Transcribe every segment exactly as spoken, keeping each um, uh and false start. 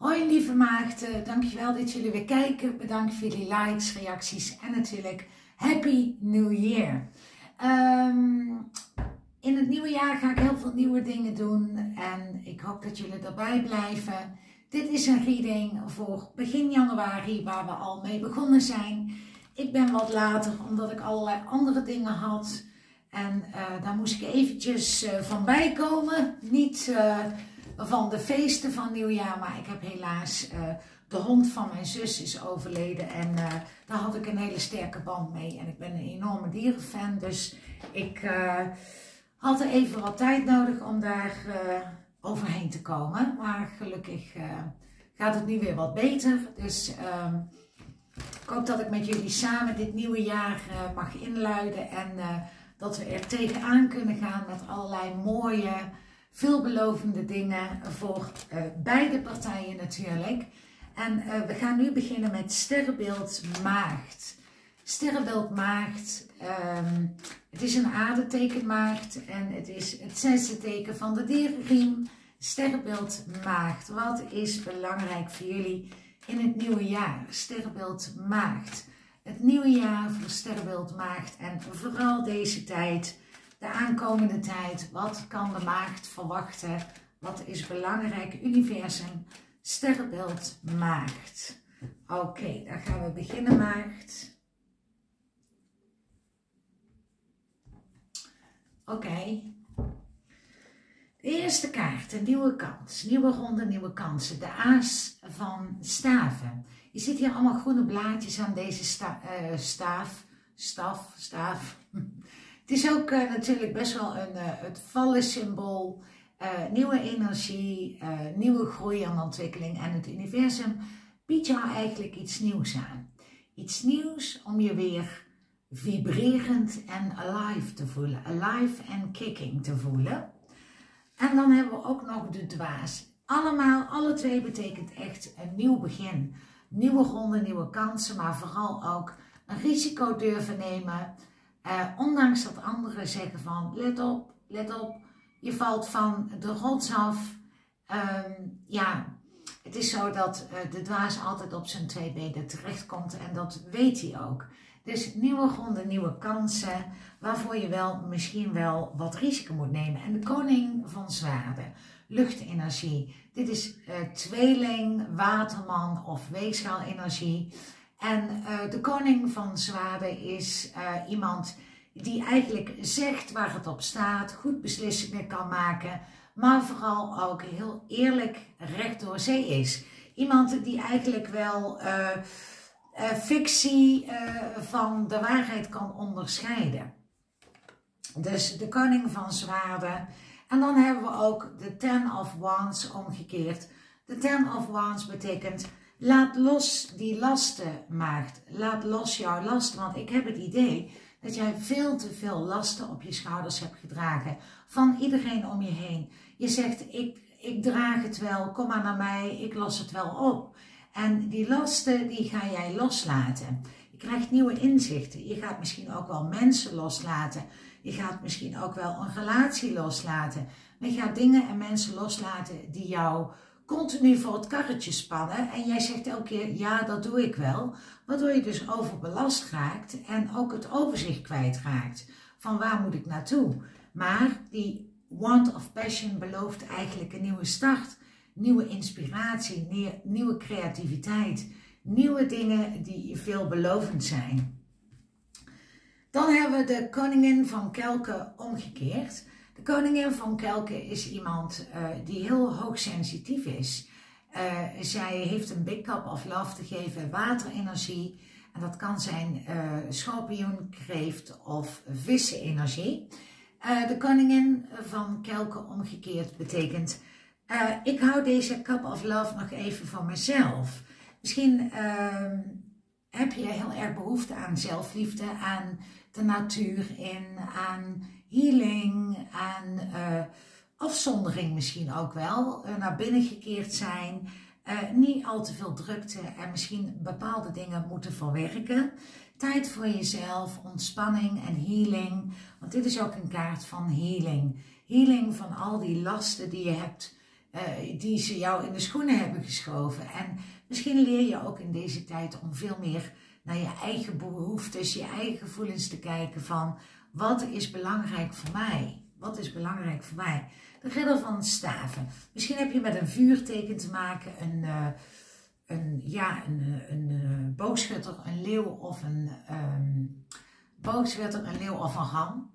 Hoi lieve maagden, dankjewel dat jullie weer kijken. Bedankt voor jullie likes, reacties en natuurlijk Happy New Year. Um, in het nieuwe jaar ga ik heel veel nieuwe dingen doen en ik hoop dat jullie erbij blijven. Dit is een reading voor begin januari waar we al mee begonnen zijn. Ik ben wat later omdat ik allerlei andere dingen had en uh, daar moest ik eventjes uh, van bijkomen. Niet... Uh, van de feesten van nieuwjaar, maar ik heb helaas, uh, de hond van mijn zus is overleden en uh, daar had ik een hele sterke band mee en ik ben een enorme dierenfan, dus ik uh, had er even wat tijd nodig om daar uh, overheen te komen, maar gelukkig uh, gaat het nu weer wat beter, dus uh, ik hoop dat ik met jullie samen dit nieuwe jaar uh, mag inluiden en uh, dat we er tegenaan kunnen gaan met allerlei mooie, veelbelovende dingen voor uh, beide partijen natuurlijk. En uh, we gaan nu beginnen met sterrenbeeld Maagd. Sterrenbeeld Maagd, um, het is een aardeteken Maagd en het is het zesde teken van de dierenriem. Sterrenbeeld Maagd, wat is belangrijk voor jullie in het nieuwe jaar? Sterrenbeeld Maagd. Het nieuwe jaar voor sterrenbeeld Maagd en vooral deze tijd. De aankomende tijd, wat kan de maagd verwachten? Wat is belangrijk? Universum, sterrenbeeld Maagd. Oké, okay, dan gaan we beginnen Maagd. Oké. Okay. De eerste kaart, een nieuwe kans. Nieuwe ronde, nieuwe kansen. De aas van staven. Je ziet hier allemaal groene blaadjes aan deze sta uh, staaf. Staf, staaf. Het is ook uh, natuurlijk best wel een, uh, het vallensymbool, uh, nieuwe energie, uh, nieuwe groei en ontwikkeling. En het universum biedt jou eigenlijk iets nieuws aan. Iets nieuws om je weer vibrerend en alive te voelen. Alive en kicking te voelen. En dan hebben we ook nog de dwaas. Allemaal, alle twee betekent echt een nieuw begin. Nieuwe ronde, nieuwe kansen, maar vooral ook een risico durven nemen. Uh, ondanks dat anderen zeggen van let op, let op, je valt van de rots af. Um, ja, het is zo dat uh, de dwaas altijd op zijn twee benen terechtkomt en dat weet hij ook. Dus nieuwe gronden, nieuwe kansen, waarvoor je wel misschien wel wat risico moet nemen. En de koning van zwaarden, luchtenergie. Dit is uh, tweeling, waterman of weegschaalenergie. En uh, de koning van zwaarden is uh, iemand die eigenlijk zegt waar het op staat, goed beslissingen kan maken, maar vooral ook heel eerlijk recht door zee is. Iemand die eigenlijk wel uh, uh, fictie uh, van de waarheid kan onderscheiden. Dus de koning van zwaarden. En dan hebben we ook de ten of wands omgekeerd. De ten of wands betekent: laat los die lasten, maagd. Laat los jouw lasten, want ik heb het idee dat jij veel te veel lasten op je schouders hebt gedragen. Van iedereen om je heen. Je zegt, ik, ik draag het wel, kom maar naar mij, ik los het wel op. En die lasten, die ga jij loslaten. Je krijgt nieuwe inzichten. Je gaat misschien ook wel mensen loslaten. Je gaat misschien ook wel een relatie loslaten. Maar je gaat dingen en mensen loslaten die jou continu voor het karretje spannen en jij zegt elke keer ja, dat doe ik wel, waardoor je dus overbelast raakt en ook het overzicht kwijtraakt van waar moet ik naartoe. Maar die wand of passion belooft eigenlijk een nieuwe start, nieuwe inspiratie, nieuwe creativiteit, nieuwe dingen die veelbelovend zijn. Dan hebben we de koningin van kelken omgekeerd. De koningin van kelken is iemand uh, die heel hoogsensitief is. Uh, zij heeft een big cup of love te geven, waterenergie. En dat kan zijn uh, schorpioen, kreeft of vissenenergie. Uh, de koningin van kelken omgekeerd betekent: uh, ik hou deze cup of love nog even voor mezelf. Misschien uh, heb je heel erg behoefte aan zelfliefde, aan de natuur in, aan healing, aan uh, afzondering misschien ook wel, uh, naar binnen gekeerd zijn, uh, niet al te veel drukte en misschien bepaalde dingen moeten verwerken. Tijd voor jezelf, ontspanning en healing, want dit is ook een kaart van healing. Healing van al die lasten die je hebt uh, die ze jou in de schoenen hebben geschoven. En misschien leer je ook in deze tijd om veel meer naar je eigen behoeftes, je eigen gevoelens te kijken van wat is belangrijk voor mij? Wat is belangrijk voor mij? De ridder van staven. Misschien heb je met een vuurteken te maken, een, uh, een, ja, een, een, een uh, boogschutter, een leeuw of een um, boogschutter, een leeuw of een ram.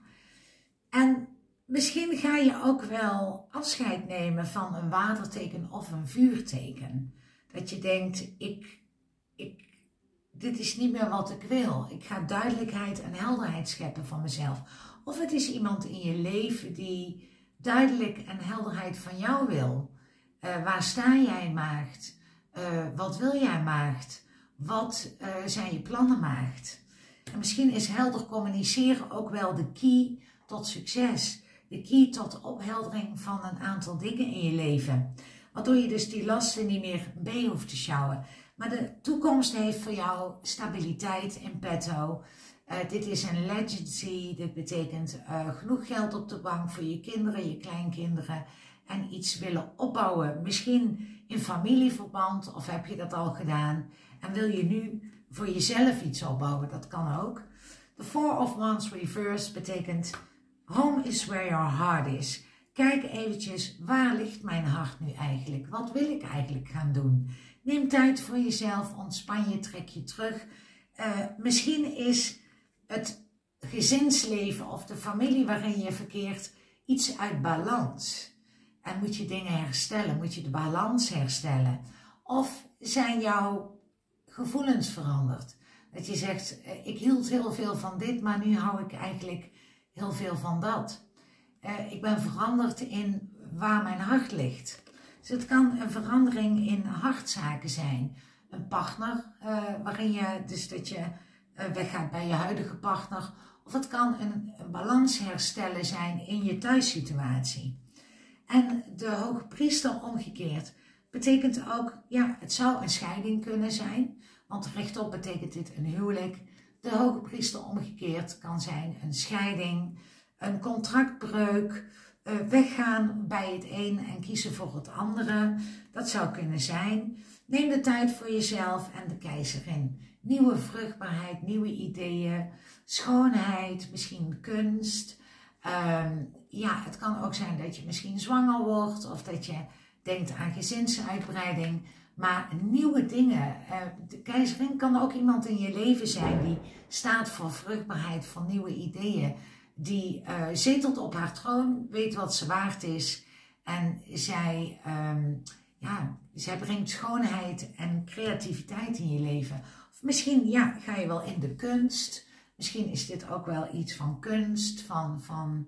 En misschien ga je ook wel afscheid nemen van een waterteken of een vuurteken. Dat je denkt, ik, ik, dit is niet meer wat ik wil. Ik ga duidelijkheid en helderheid scheppen van mezelf. Of het is iemand in je leven die duidelijk en helderheid van jou wil. Uh, waar sta jij, maagd? Uh, wat wil jij, maagd? Wat uh, zijn je plannen, maagd? En misschien is helder communiceren ook wel de key tot succes. De key tot opheldering van een aantal dingen in je leven. Waardoor je dus die lasten niet meer mee hoeft te sjouwen. Maar de toekomst heeft voor jou stabiliteit in petto. Uh, dit is een legacy. Dit betekent uh, genoeg geld op de bank voor je kinderen, je kleinkinderen. En iets willen opbouwen. Misschien in familieverband of heb je dat al gedaan. En wil je nu voor jezelf iets opbouwen. Dat kan ook. The Four of Wands reverse betekent home is where your heart is. Kijk eventjes, waar ligt mijn hart nu eigenlijk? Wat wil ik eigenlijk gaan doen? Neem tijd voor jezelf, ontspan je, trek je terug. Uh, misschien is het gezinsleven of de familie waarin je verkeert iets uit balans. En moet je dingen herstellen, moet je de balans herstellen. Of zijn jouw gevoelens veranderd? Dat je zegt, ik hield heel veel van dit, maar nu hou ik eigenlijk heel veel van dat. Uh, ik ben veranderd in waar mijn hart ligt. Dus het kan een verandering in hartzaken zijn. Een partner, uh, waarin je, dus dat je uh, weggaat bij je huidige partner. Of het kan een, een balans herstellen zijn in je thuissituatie. En de hoge priester omgekeerd betekent ook, ja, het zou een scheiding kunnen zijn. Want rechtop betekent dit een huwelijk. De hoge priester omgekeerd kan zijn een scheiding, een contractbreuk, uh, weggaan bij het een en kiezen voor het andere. Dat zou kunnen zijn. Neem de tijd voor jezelf en de keizerin. Nieuwe vruchtbaarheid, nieuwe ideeën, schoonheid, misschien kunst. Um, ja, het kan ook zijn dat je misschien zwanger wordt of dat je denkt aan gezinsuitbreiding. Maar nieuwe dingen. De keizerin kan ook iemand in je leven zijn die staat voor vruchtbaarheid, voor nieuwe ideeën. Die uh, zetelt op haar troon, weet wat ze waard is. En zij, um, ja, zij brengt schoonheid en creativiteit in je leven. Of misschien ja, ga je wel in de kunst. Misschien is dit ook wel iets van kunst, van, van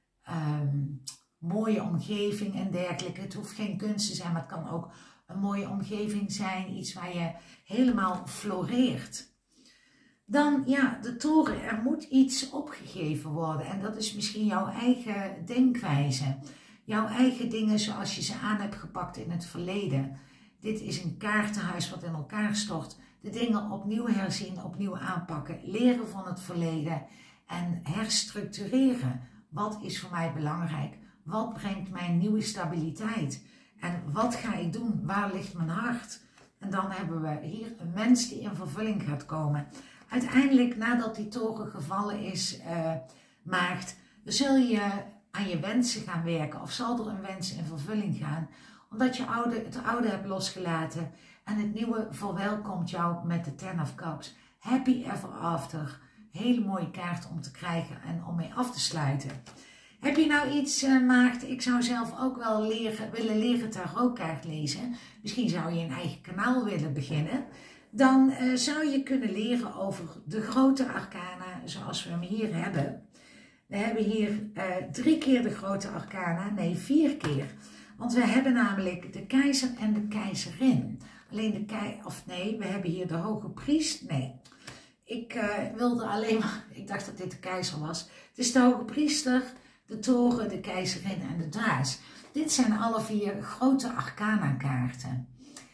um, mooie omgeving en dergelijke. Het hoeft geen kunst te zijn, maar het kan ook een mooie omgeving zijn. Iets waar je helemaal floreert. Dan, ja, de toren. Er moet iets opgegeven worden. En dat is misschien jouw eigen denkwijze. Jouw eigen dingen zoals je ze aan hebt gepakt in het verleden. Dit is een kaartenhuis wat in elkaar stort. De dingen opnieuw herzien, opnieuw aanpakken. Leren van het verleden. En herstructureren. Wat is voor mij belangrijk? Wat brengt mij nieuwe stabiliteit? En wat ga ik doen? Waar ligt mijn hart? En dan hebben we hier een mens die in vervulling gaat komen. Uiteindelijk, nadat die toren gevallen is, uh, maagd, zul je aan je wensen gaan werken. Of zal er een wens in vervulling gaan. Omdat je oude, het oude hebt losgelaten. En het nieuwe verwelkomt jou met de Ten of Cups. Happy ever after. Hele mooie kaart om te krijgen en om mee af te sluiten. Heb je nou iets, uh, maagd? Ik zou zelf ook wel leren, willen leren tarotkaart lezen. Misschien zou je een eigen kanaal willen beginnen. Dan uh, zou je kunnen leren over de grote arcana zoals we hem hier hebben. We hebben hier uh, drie keer de grote arcana, nee vier keer. Want we hebben namelijk de keizer en de keizerin. Alleen de kei, of nee, we hebben hier de hoge priester, nee. Ik uh, wilde alleen maar, ik dacht dat dit de keizer was. Het is de hoge priester, de toren, de keizerin en de draas. Dit zijn alle vier grote arcana kaarten.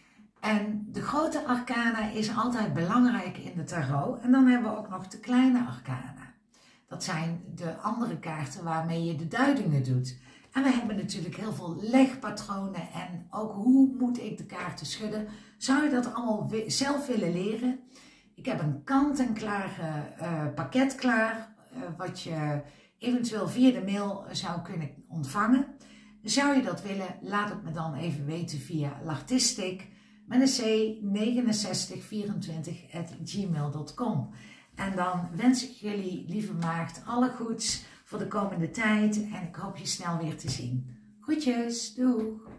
En de grote arcana is altijd belangrijk in de tarot. En dan hebben we ook nog de kleine arcana. Dat zijn de andere kaarten waarmee je de duidingen doet. En we hebben natuurlijk heel veel legpatronen en ook hoe moet ik de kaarten schudden. Zou je dat allemaal zelf willen leren? Ik heb een kant-en-klaar uh, pakket klaar, uh, wat je eventueel via de mail zou kunnen ontvangen. Zou je dat willen, laat het me dan even weten via Lartistic met een c negenenzestig vierentwintig at gmail dot com. En dan wens ik jullie, lieve maagd, alle goeds voor de komende tijd en ik hoop je snel weer te zien. Groetjes, doeg!